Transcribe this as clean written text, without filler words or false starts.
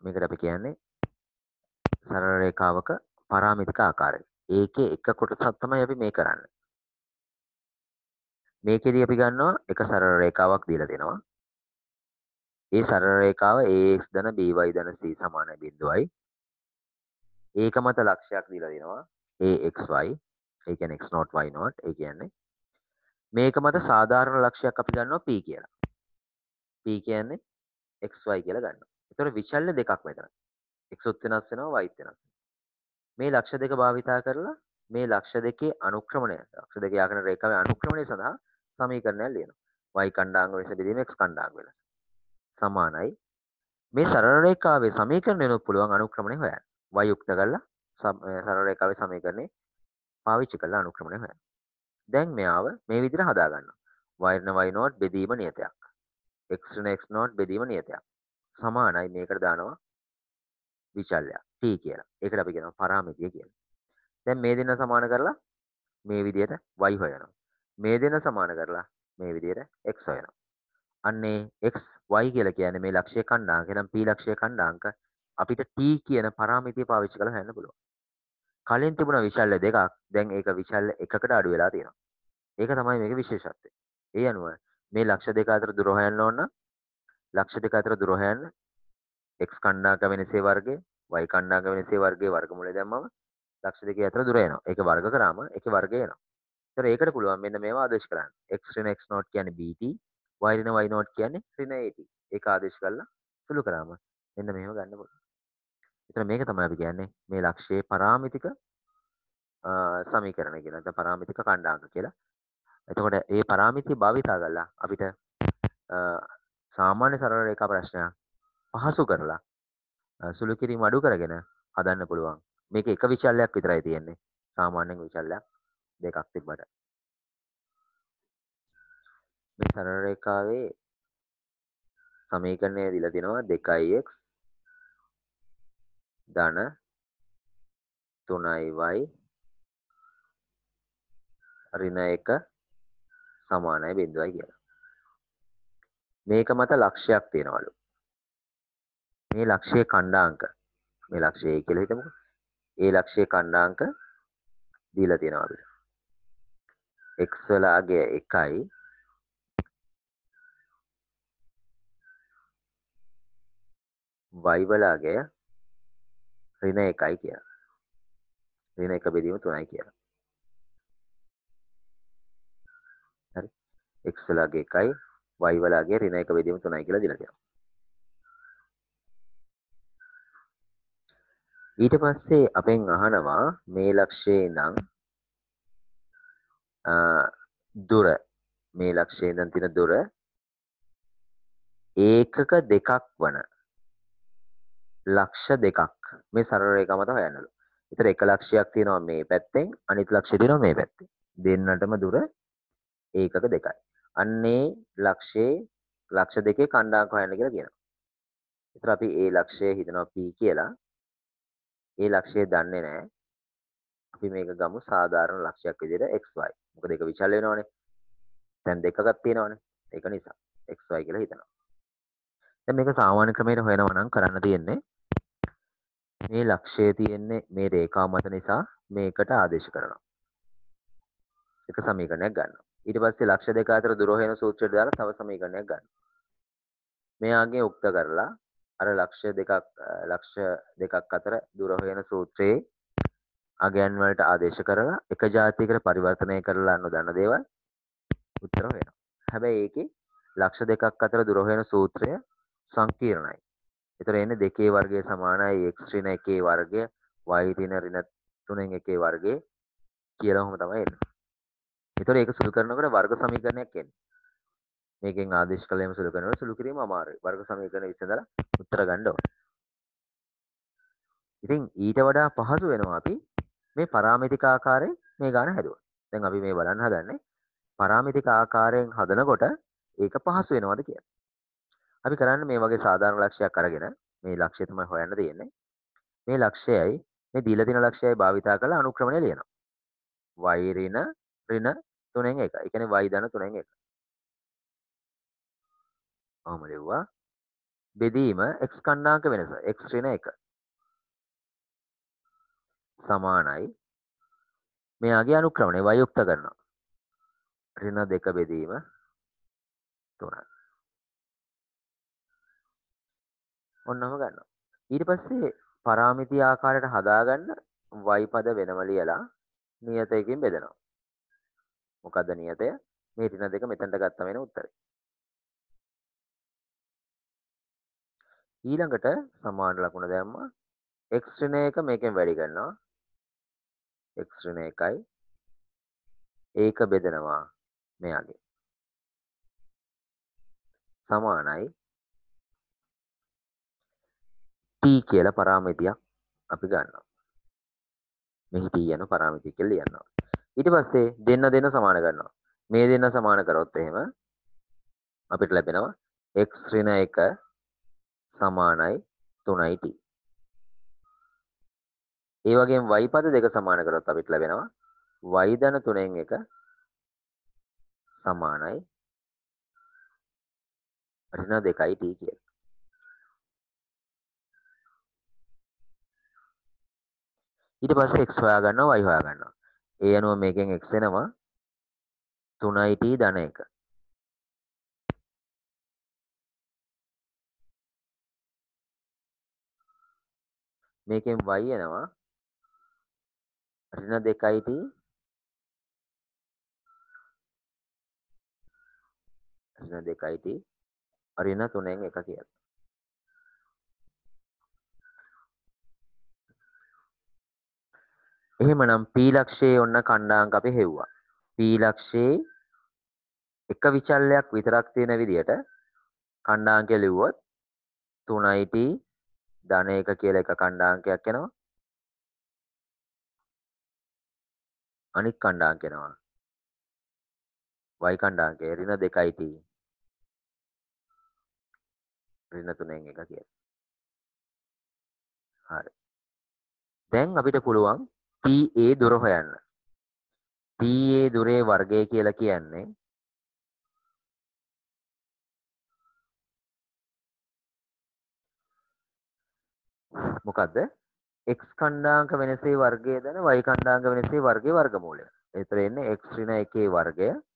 මේකට අපි කියන්නේ සරල රේඛාවක පරාමිතික ආකාරය. ඒකේ එක කොටසක් තමයි අපි මේ කරන්නේ. මේකෙදී අපි ගන්නවා එක සරල රේඛාවක් දීලා දෙනවා. ඒ සරල රේඛාව ax ධන by ධන c සමාන බිඳුවයි. ඒක මත ලක්ෂයක් දීලා දෙනවා axy. ඒ කියන්නේ x0 y0. ඒ කියන්නේ මේක මත සාධාරණ ලක්ෂයක් අපි ගන්නවා p කියලා. p කියන්නේ xy කියලා ගන්නවා. ඒතකොට විචල්්‍ය දෙකක් මෙතන. x උත් වෙනස් වෙනවා y උත් වෙනස් වෙනවා. මේ ලක්ෂ දෙක භාවිතා කරලා මේ ලක්ෂ දෙකේ අනුක්‍රමණය ලක්ෂ දෙකේ ආකාර රේඛාවේ අනුක්‍රමණය සඳහා සමීකරණයක් ලියනවා. y කණ්ඩාංග වෙනස බෙදීම x කණ්ඩාංග වෙනස සමානයි. මේ සරල රේඛාවේ සමීකරණයනොත් පුළුවන් අනුක්‍රමණය හොයන්න. y යුක්ත කරලා සරල රේඛාවේ සමීකරණේ පාවිච්චි කරලා අනුක්‍රමණය හොයන්න. දැන් මෙයාව මේ විදිහට හදා ගන්නවා. y ඍණ y නෝට් බෙදීම නියතයක්. x ඍණ x නෝට් බෙදීම නියතයක්. සමානයි මේකට දානවා විචල්‍යයක් t කියලා. ඒකට අපි කියනවා පරාමිතිය කියලා. දැන් මේ දෙන්න සමාන කරලා මේ විදිහට y හොයනවා. මේ දෙන්න සමාන කරලා මේ විදිහට x හොයනවා. අන්නේ x y කියලා කියන්නේ මේ ලක්ෂ්‍ය ඛණ්ඩාංක. එහෙනම් p ලක්ෂ්‍ය ඛණ්ඩාංක අපිට t කියන පරාමිතිය පාවිච්චි කරලා හොයන්න පුළුවන්. කලින් තිබුණ විචල්්‍ය දෙකක් දැන් ඒක විචල්්‍ය එකකට අඩු වෙලා තියෙනවා. ඒක තමයි මේකේ විශේෂත්වය. ඒ අනුව මේ ලක්ෂ දෙක අතර දුර හොයන්න ඕන නම් ලක්ෂ දෙක අතර දුර හොයන්න x කණ්ඩාංක වෙනසේ වර්ගය y කණ්ඩාංක වෙනසේ වර්ගයේ වර්ගමූලය දැම්මම ලක්ෂ දෙකේ අතර දුර එනවා. ඒක වර්ග කරාම ඒකේ වර්ගය එනවා. ඒතර ඒකට පුළුවන් මෙන්න මේවා ආදේශ කරන්න. x ඍණ x නෝට් කියන්නේ bt, y ඍණ y නෝට් කියන්නේ ඍණ at. ඒක ආදේශ කරලා සුළු කරාම මෙන්න මෙහෙම ගන්න පුළුවන්. ඒතර මේක තමයි අපි කියන්නේ මේ ලක්ෂයේ පරාමිතික සමීකරණය කියලා. නැත්නම් පරාමිතික ඛණ්ඩාංක කියලා. එතකොට මේ පරාමිතිය භාවිතා කරලා අපිට සාමාන්‍ය සරල රේඛා ප්‍රශ්නයක් පහසු කරලා සුළු කිරීම අඩු කරගෙන හදන්න පුළුවන්. මේක එක විචල්යක් විතරයි තියෙන්නේ. සාමාන්‍යයෙන් විචල්යක් දෙකක් තිබ්බට. මේ සරල රේඛාවේ සමීකරණය දීලා තිනවා 2x ධන 3y ඍණ 1 සමානයි බිඳුවයි කියලා. මේක මත ලක්ෂයක් තියනවලු. මේ ලක්ෂයේ ඛණ්ඩාංක මේ ලක්ෂය A කියලා හිතමුකෝ. ඒ ලක්ෂයේ ඛණ්ඩාංක දීලා තියෙනවා අපිට. x වල අගය 1යි y වල අගය ඍණ 1යි කියලා. ඍණ 1 බෙදීම 3යි කියලා. හරි. x වල අගය 1යි y වල අගය ඍණ 1 බෙදීම 3යි කියලා දීලා තියෙනවා. ඊට පස්සේ අපෙන් අහනවා මේ ලක්ෂයේ ඉඳන් දුර මේ ලක්ෂයේ ඉඳන් තියෙන දුර ඒකක දෙකක් වන ලක්ෂ දෙකක් මේ සරල රේඛාව මත හොයන්නලු. ඒතර එක ලක්ෂයක් තියෙනවා මේ පැත්තෙන් අනිත් ලක්ෂය තියෙනවා මේ පැත්තෙන්. දෙන්නටම දුර ඒකක දෙකයි. අන්නේ ලක්ෂයේ ලක්ෂ දෙකේ ඛණ්ඩාංක හොයන්න කියලා කියනවා. ඒතර අපි ඒ ලක්ෂය හිතනවා p කියලා. ඒ ලක්ෂය දන්නේ නැහැ. අපි මේක ගමු සාධාරණ ලක්ෂයක් විදිහට xy. මොකද ඒක විචල් වෙනවනේ. දැන් දෙකක් තියෙනවනේ. ඒක නිසා xy කියලා හිතනවා. දැන් මේක සාමාන්‍ය ක්‍රමයට හොයනවා නම් කරන්න තියෙන්නේ මේ ලක්ෂය තියෙන්නේ මේ රේඛාව මත නිසා මේකට ආදේශ කරනවා. එක සමීකරණයක් ගන්නවා. ඊට පස්සේ ලක්ෂ දෙක අතර දුර හොයන සූත්‍රයට දාලා තව සමීකරණයක් ගන්නවා. මෙයාගේ උක්ත කරලා අර ලක්ෂ දෙකක් අතර දුර හොයන සූත්‍රයේ අගයන් වලට ආදේශ කරලා එක ජාතියකට පරිවර්තනය කරලා නොදන්න දේවල් උත්තර හොයනවා. හැබැයි ඒකේ ලක්ෂ දෙකක් අතර දුර හොයන සූත්‍රය සංකීර්ණයි. ඒතර එන්නේ 2 වර්ගය සමානයි x ඍණ 1 වර්ගය y ඍණ 3 1 වර්ගය කියලාම තමයි එන්නේ. ඒතර ඒක සුළු කරනකොට වර්ග සමීකරණයක් එන්නේ. මේකෙන් ආදේශ කළේම සුළු කරනකොට සුළු කිරීම අමාරුයි. වර්ග සමීකරණ විසඳලා උත්තර ගන්න ඕනේ. ඉතින් ඊට වඩා පහසු වෙනවා අපි මේ පරාමිතික ආකාරයෙන් මේ ගාන හැදුවා. දැන් අපි මේ බලන්න හදන්නේ පරාමිතික ආකාරයෙන් හදනකොට ඒක පහසු වෙනවද කියලා. අපි කරන්නේ මේ වගේ සාධාරණ ලක්ෂයක් අරගෙන මේ ලක්ෂය තමයි හොයන්න තියෙන්නේ. මේ ලක්ෂයයි මේ දීලා තියෙන ලක්ෂයයි භාවිතා කරලා අනුක්‍රමණය ලියනවා. y ඍණ 3න් 1. ඒ කියන්නේ y ධන 3න් 1. ඔහොම ලිව්වා. බෙදීම x කණ්ඩාංක වෙනස x ඍණ 1 සමානයි මෙයාගේ අනුක්‍රමණය y යුක්ත කරනවා ඍණ 2 බෙදීම 3යි. ඔන්නම ගන්නවා. ඊට පස්සේ පරාමිති ආකාරයට හදාගන්න y පද වෙනම ලියලා නියතයකින් බෙදනවා. මොකද්ද නියතය? මේ ඍණ 2 මෙතනට ගත්තම එන උත්තරේ. ඊළඟට සමාන ලකුණ දැම්මා x ඍණ 1 මේකෙන් වැඩි කරනවා x ඍණ 1යි ඒක බෙදනවා මෙයාගේ සමානයි t කියලා පරාමිතියක් අපි ගන්නවා මෙහි t යන පරාමිතිය කියලා ලියනවා ඊට පස්සේ දෙන්න සමාන කරනවා මේ දෙන්න සමාන කරොත් එහෙම අපිට ලැබෙනවා x ඍණ 1 සමානයි 3යි t ඒ වගේම y පද දෙක සමාන කරොත් අපිට ලැබෙනවා y ධන 3න් 1 සමානයි ඍණ 2යි t කියලා. ඊට පස්සේ x හොයා ගන්නවා y හොයා ගන්නවා. ඒ අනුව මේකෙන් x එනවා 3යි t ධන 1. මේකෙන් y එනවා ඍණ 2යි t ඍණ 2යි t ඍණ 3න් 1 කියලා. එහෙමනම් p ලක්ෂයේ ඔන්න කණ්ඩාංක අපි හෙව්වා. p ලක්ෂයේ එක විචල්යක් විතරක් තියෙන විදිහට කණ්ඩාංකය ලිව්වොත් 3යි t ධන 1 කියලා එක කණ්ඩාංකයක් එනවා. අනිත් කණ්ඩාංක එනවා y කණ්ඩාංකය ඍණ 2යි t ඍණ 3න් 1 කියලා. හරි. දැන් අපිට පුළුවන් TA දුර හොයන්න. TA දුරේ වර්ගය කියලා කියන්නේ මොකද්ද? x කණ්ඩාංක වෙනසේ වර්ගය දන y කණ්ඩාංක වෙනසේ වර්ගයේ වර්ගමූලය. ඒතර එන්නේ x ඍණ 1 වර්ගය